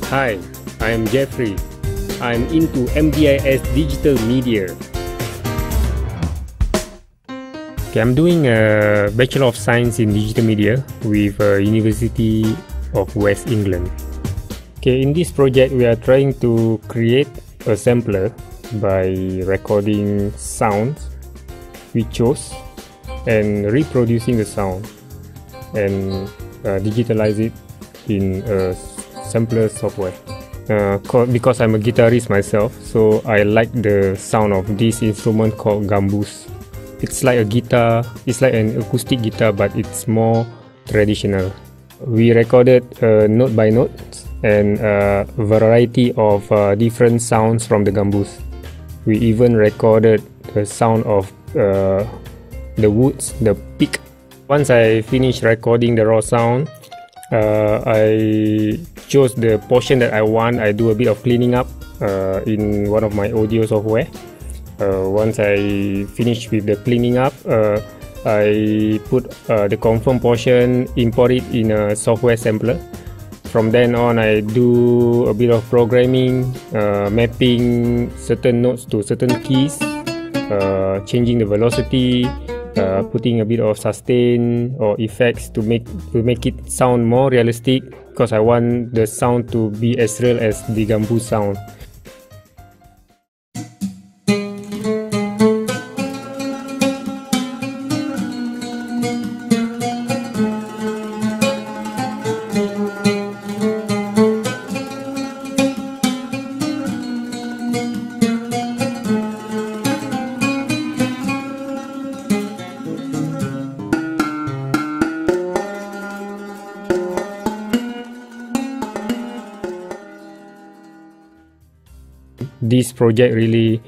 Hi, I am Jeffrey. I'm into MDIS digital media. Okay, I'm doing a Bachelor of Science in Digital Media with University of West England. Okay, in this project we are trying to create a sampler by recording sounds we chose and reproducing the sound and digitalize it in a sampler software. Because I'm a guitarist myself, so I like the sound of this instrument called gambus. It's like a guitar, it's like an acoustic guitar, but it's more traditional. We recorded note by note and a variety of different sounds from the gambus. We even recorded the sound of the woods, the pick. Once I finished recording the raw sound, I chose the portion that I want. I do a bit of cleaning up in one of my audio software. Once I finish with the cleaning up, I put the confirm portion, import it in a software sampler. From then on, I do a bit of programming, mapping certain notes to certain keys, changing the velocity, putting a bit of sustain or effects to make it sound more realistic, because I want the sound to be as real as the gambus sound. This project really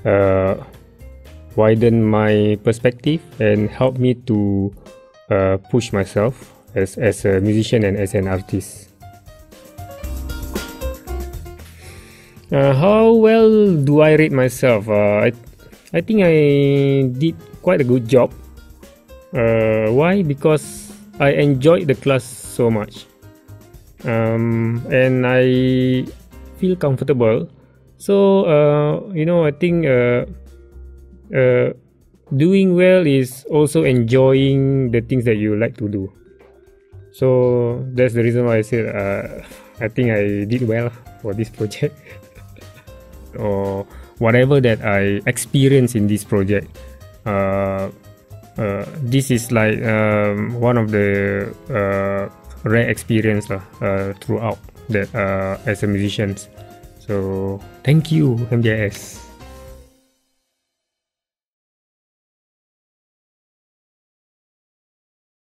widened my perspective and helped me to push myself as a musician and as an artist. How well do I rate myself? I think I did quite a good job. Why? Because I enjoyed the class so much, and I feel comfortable. So I think doing well is also enjoying the things that you like to do. So that's the reason why I said I think I did well for this project. Or whatever that I experienced in this project. This is like one of the rare experience throughout that as a musician. So thank you, MDIS.